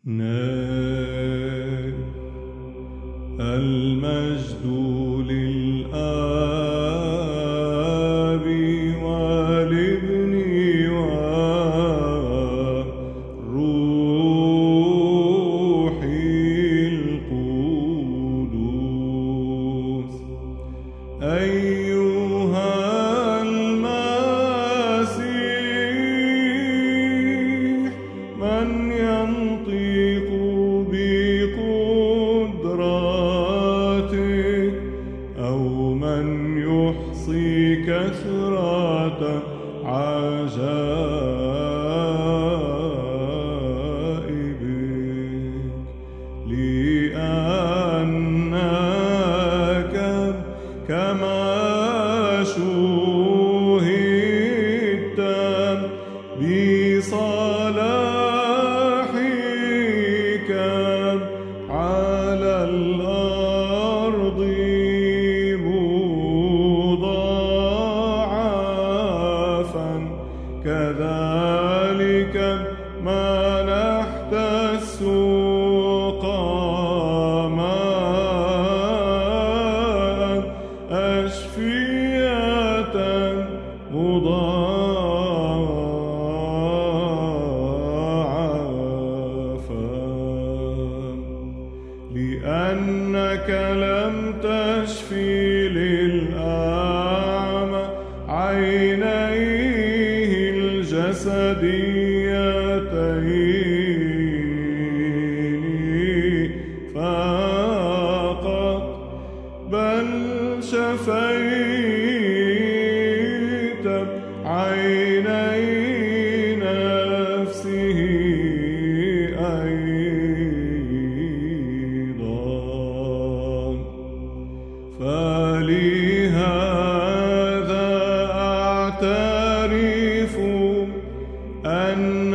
نال المجد للآب والابن والروح القدوس. أيها المسيح من ينطق بقدرتك، أو من يحصي كثرة عجائبك، لأنك كما شوهدت بصلاحك على الأرض مضاعفا، كذلك منحت السوق ماء أشفية مضاعفة، لأنك لم تشفي للأعمى عينيه الجسديتين فقط، بل شفيت عيني نفسه أيضا. فلهذا أعترف أن